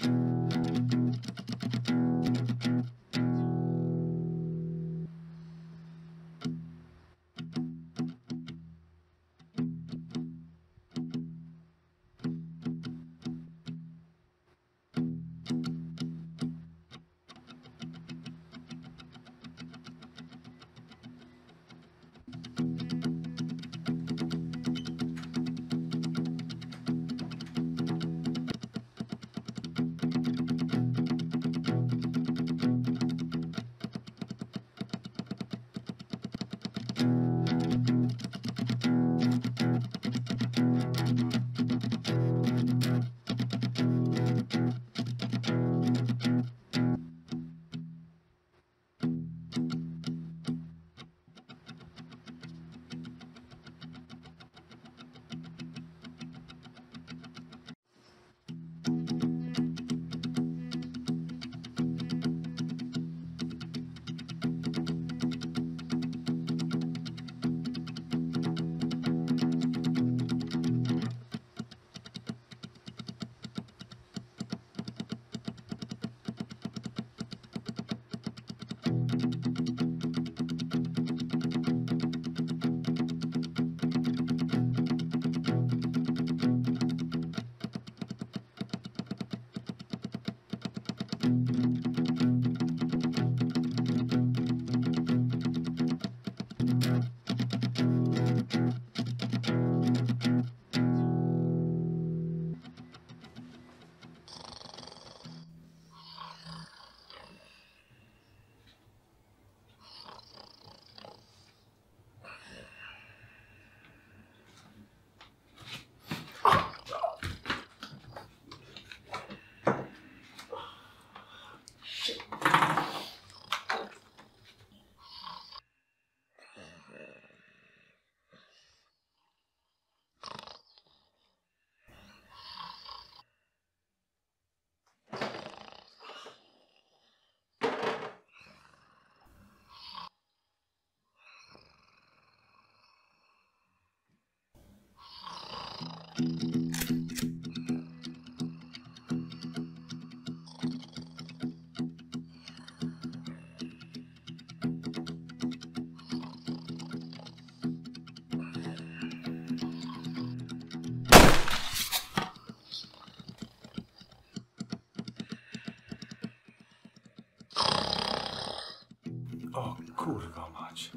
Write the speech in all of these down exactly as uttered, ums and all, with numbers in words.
O kurwa mać.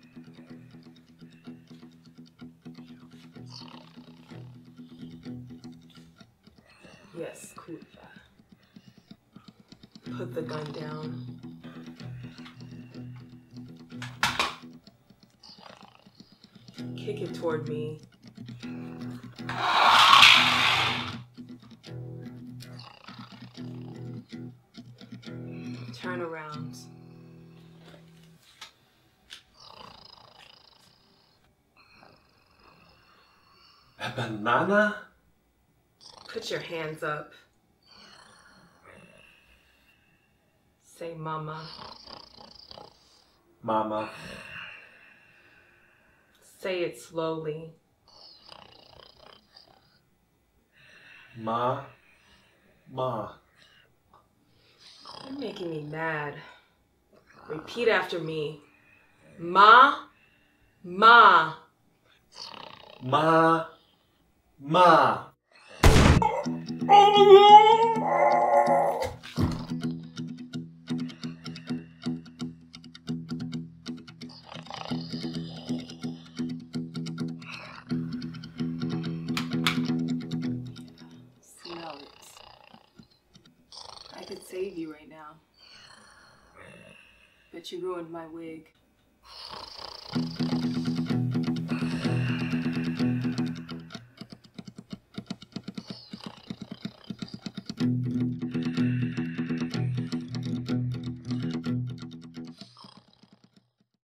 Yes, kurwa. Put the gun down. Kick it toward me. Turn around. A banana? Put your hands up. Say mama. Mama. Say it slowly. Ma. Ma. You're making me mad. Repeat after me. Ma. Ma. Ma. Ma. Smell it. I could save you right now. But you ruined my wig.